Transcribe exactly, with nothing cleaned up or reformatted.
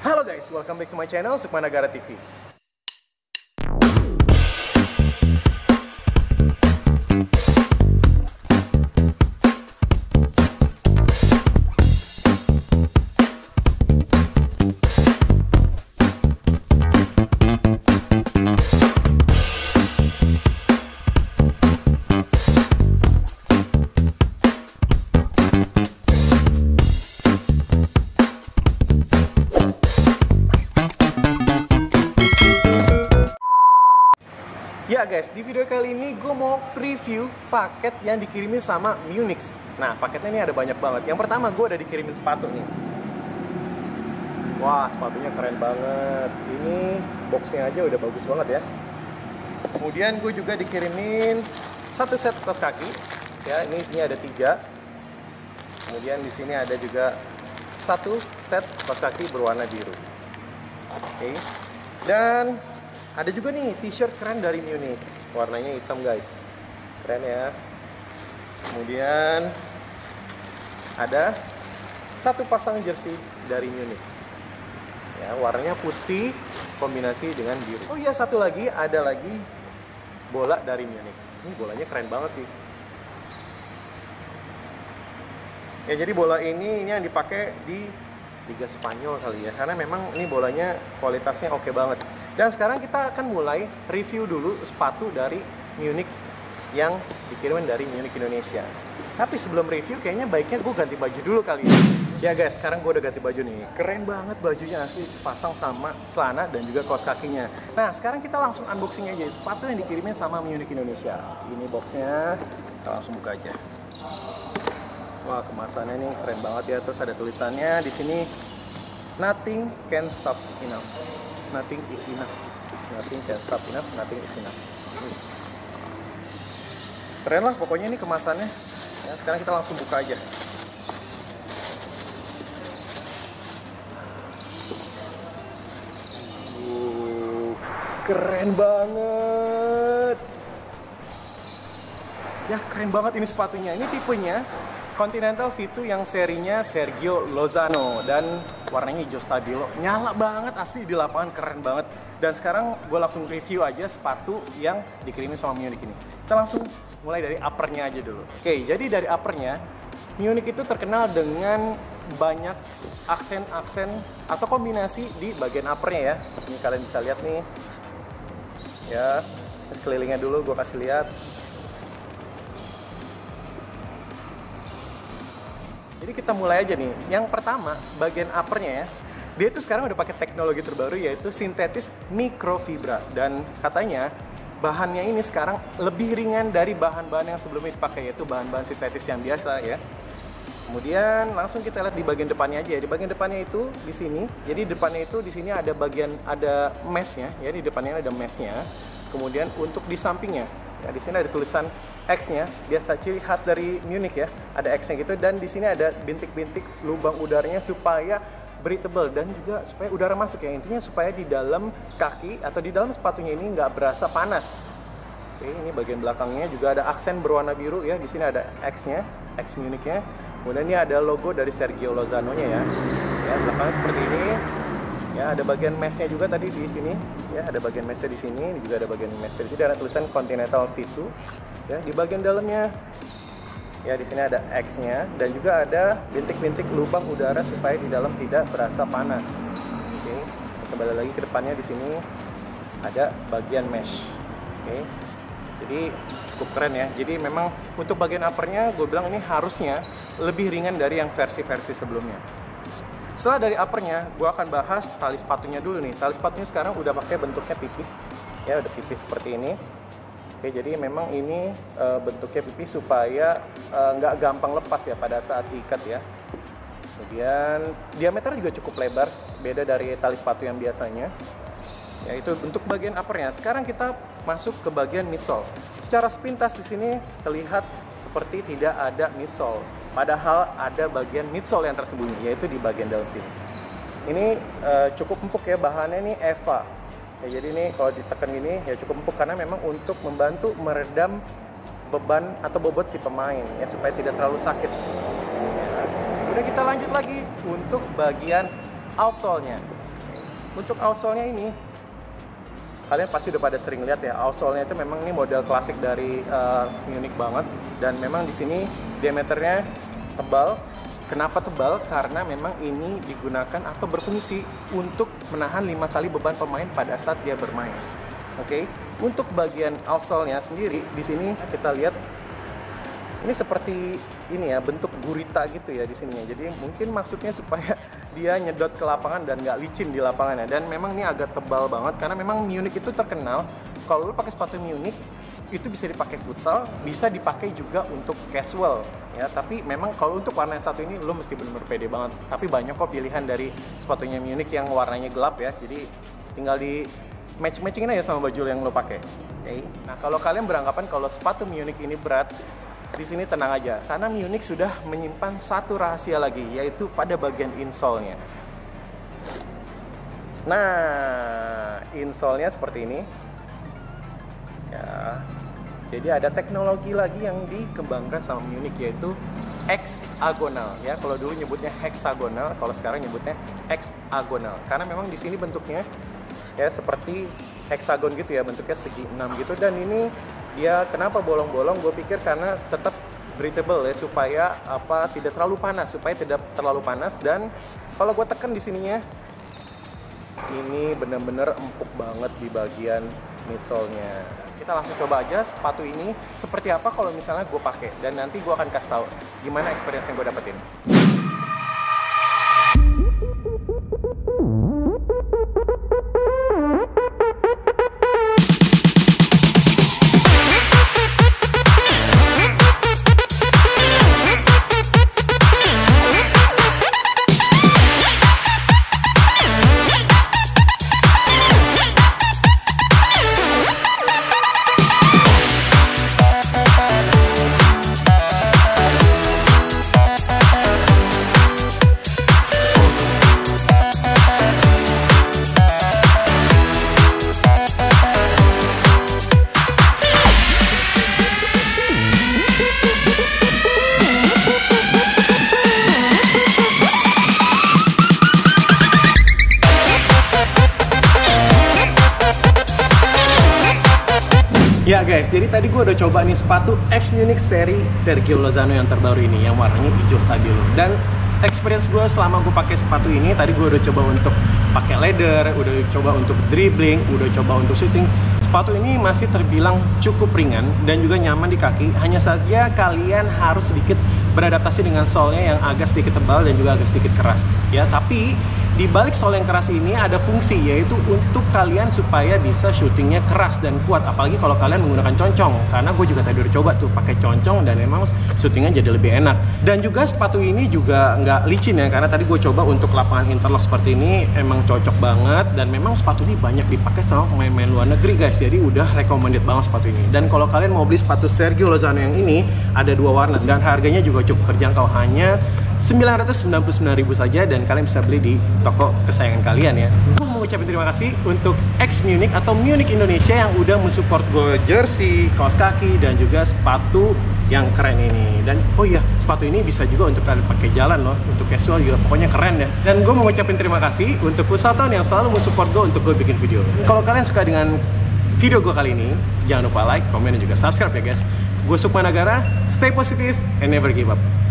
Halo guys, welcome back to my channel Sukmanagara T V. Ya guys, di video kali ini gue mau preview paket yang dikirimin sama Munich. Nah, paketnya ini ada banyak banget. Yang pertama, gue udah dikirimin sepatu nih. Wah, sepatunya keren banget. Ini boxnya aja udah bagus banget ya. Kemudian gue juga dikirimin satu set kaos kaki. Ya, ini isinya ada tiga. Kemudian di sini ada juga satu set kaos kaki berwarna biru. Oke. Dan ada juga nih t-shirt keren dari Munich, warnanya hitam guys, keren ya. Kemudian ada satu pasang jersey dari Munich, ya warnanya putih kombinasi dengan biru. Oh iya, satu lagi, ada lagi bola dari Munich. Ini bolanya keren banget sih. Ya jadi bola ini ini yang dipakai di Liga Spanyol kali ya, karena memang ini bolanya kualitasnya oke banget. Dan sekarang kita akan mulai review dulu sepatu dari Munich yang dikirim dari Munich Indonesia. Tapi sebelum review kayaknya baiknya gue ganti baju dulu kali ya. Ya guys, sekarang gue udah ganti baju nih. Keren banget bajunya, asli sepasang sama celana dan juga kaos kakinya. Nah sekarang kita langsung unboxing aja sepatu yang dikirimin sama Munich Indonesia. Ini boxnya, kita langsung buka aja. Wah, kemasannya nih keren banget ya. Terus ada tulisannya di sini, nothing can stop enough. Nothing is enough. Nothing can stop enough. Nothing is enough. Hmm. Keren lah pokoknya ini kemasannya. Ya, sekarang kita langsung buka aja. Uh, keren banget. Ya keren banget ini sepatunya. Ini tipenya Continental V dua yang serinya Sergio Lozano dan warnanya hijau stabilo, nyala banget asli di lapangan, keren banget. Dan sekarang gue langsung review aja sepatu yang dikirimin sama Munich ini. Kita langsung mulai dari uppernya aja dulu. Oke, jadi dari uppernya, Munich itu terkenal dengan banyak aksen-aksen atau kombinasi di bagian uppernya ya. Sini kalian bisa lihat nih, ya sekelilingnya dulu gue kasih lihat. Jadi kita mulai aja nih. Yang pertama, bagian uppernya ya. Dia itu sekarang udah pakai teknologi terbaru yaitu sintetis mikrofibra, dan katanya bahannya ini sekarang lebih ringan dari bahan-bahan yang sebelumnya dipakai, yaitu bahan-bahan sintetis yang biasa ya. Kemudian langsung kita lihat di bagian depannya aja. Di bagian depannya itu di sini. Jadi depannya itu di sini ada bagian ada meshnya ya, di depannya ada meshnya. Kemudian untuk di sampingnya, ya di sini ada tulisan X-nya, biasa ciri khas dari Munich ya, ada X-nya gitu, dan di sini ada bintik-bintik lubang udaranya supaya breathable dan juga supaya udara masuk ya, intinya supaya di dalam kaki atau di dalam sepatunya ini nggak berasa panas. Oke, ini bagian belakangnya juga ada aksen berwarna biru ya, di sini ada X-nya, X Munich-nya. Kemudian ini ada logo dari Sergio Lozano-nya ya, ya belakangnya seperti ini. Ya, ada bagian mesh-nya juga tadi di sini. Ya, ada bagian mesh-nya di sini, juga ada bagian mesh-nya di sini, ada tulisan Continental V dua. Ya, di bagian dalamnya ya di sini ada X-nya dan juga ada bintik-bintik lubang udara supaya di dalam tidak berasa panas. Oke, kembali lagi ke depannya di sini ada bagian mesh. Oke. Jadi cukup keren ya. Jadi memang untuk bagian uppernya gue bilang ini harusnya lebih ringan dari yang versi-versi sebelumnya. Setelah dari uppernya, gue akan bahas tali sepatunya dulu nih. Tali sepatunya sekarang udah pakai bentuknya pipih, ya udah pipih seperti ini. Oke, jadi memang ini e, bentuknya pipih supaya nggak e, gampang lepas ya pada saat diikat ya. Kemudian diameter juga cukup lebar, beda dari tali sepatu yang biasanya. Ya itu untuk bagian uppernya. Sekarang kita masuk ke bagian midsole. Secara sepintas di sini terlihat seperti tidak ada midsole. Padahal ada bagian midsole yang tersembunyi, yaitu di bagian dalam sini. Ini e, cukup empuk ya, bahannya ini Eva. Ya, jadi ini kalau ditekan gini ya cukup empuk karena memang untuk membantu meredam beban atau bobot si pemain ya supaya tidak terlalu sakit. Ya. Kemudian kita lanjut lagi untuk bagian outsole-nya. untuk outsole-nya ini, kalian pasti udah pada sering lihat ya, outsole-nya itu memang ini model klasik dari uh, Munich banget, dan memang di sini diameternya tebal. Kenapa tebal? Karena memang ini digunakan atau berfungsi untuk menahan lima kali beban pemain pada saat dia bermain. Oke, okay? Untuk bagian outsole-nya sendiri di sini kita lihat ini seperti ini ya, bentuk gurita gitu ya di sininya. Jadi mungkin maksudnya supaya dia nyedot ke lapangan dan nggak licin di lapangannya. Dan memang ini agak tebal banget karena memang Munich itu terkenal kalau lo pakai sepatu Munich itu bisa dipakai futsal, bisa dipakai juga untuk casual ya. Tapi memang kalau untuk warna yang satu ini lo mesti benar-benar pede banget. Tapi banyak kok pilihan dari sepatunya Munich yang warnanya gelap ya. Jadi tinggal di match-matchingin aja sama baju yang lo pakai. Okay. Nah kalau kalian beranggapan kalau sepatu Munich ini berat, di sini tenang aja, karena Munich sudah menyimpan satu rahasia lagi, yaitu pada bagian insole-nya. Nah, insole-nya seperti ini. Ya, jadi ada teknologi lagi yang dikembangkan sama Munich, yaitu hexagonal. Ya, kalau dulu nyebutnya hexagonal, kalau sekarang nyebutnya hexagonal. Karena memang di sini bentuknya ya seperti hexagon gitu ya, bentuknya segi enam gitu, dan ini dia kenapa bolong-bolong? Gue pikir karena tetap breathable ya, supaya apa tidak terlalu panas, supaya tidak terlalu panas. Dan kalau gue tekan di sininya, ini bener-bener empuk banget di bagian midsole-nya. Kita langsung coba aja sepatu ini seperti apa kalau misalnya gue pakai, dan nanti gue akan kasih tahu gimana experience yang gue dapetin. Ya guys, jadi tadi gue udah coba nih sepatu X Munich seri Sergio Lozano yang terbaru ini, yang warnanya hijau stabilo. Dan experience gue selama gue pakai sepatu ini, tadi gue udah coba untuk pakai leather, udah coba untuk dribbling, udah coba untuk shooting. Sepatu ini masih terbilang cukup ringan dan juga nyaman di kaki. Hanya saja kalian harus sedikit beradaptasi dengan sole-nya yang agak sedikit tebal dan juga agak sedikit keras. Ya, tapi di balik sole yang keras ini ada fungsi, yaitu untuk kalian supaya bisa syutingnya keras dan kuat, apalagi kalau kalian menggunakan concong. Karena gue juga tadi udah coba tuh pakai concong dan memang syutingnya jadi lebih enak. Dan juga sepatu ini juga nggak licin ya, karena tadi gue coba untuk lapangan interlock seperti ini emang cocok banget, dan memang sepatu ini banyak dipakai sama pemain-pemain luar negeri guys. Jadi udah recommended banget sepatu ini. Dan kalau kalian mau beli sepatu Sergio Lozano yang ini, ada dua warna dan harganya juga cukup terjangkau, hanya sembilan ratus sembilan puluh sembilan ribu saja, dan kalian bisa beli di toko kesayangan kalian ya. Gue mau ucapin terima kasih untuk X Munich atau Munich Indonesia yang udah mensupport gue jersey, kaos kaki, dan juga sepatu yang keren ini. Dan oh iya, sepatu ini bisa juga untuk kalian pakai jalan loh, untuk casual juga, pokoknya keren ya. Dan gue mau ucapin terima kasih untuk Wisatawan yang selalu mensupport gue untuk gue bikin video. Kalau kalian suka dengan video gue kali ini, jangan lupa like, komen, dan juga subscribe ya guys. Gue Sukma Nagara, stay positive and never give up.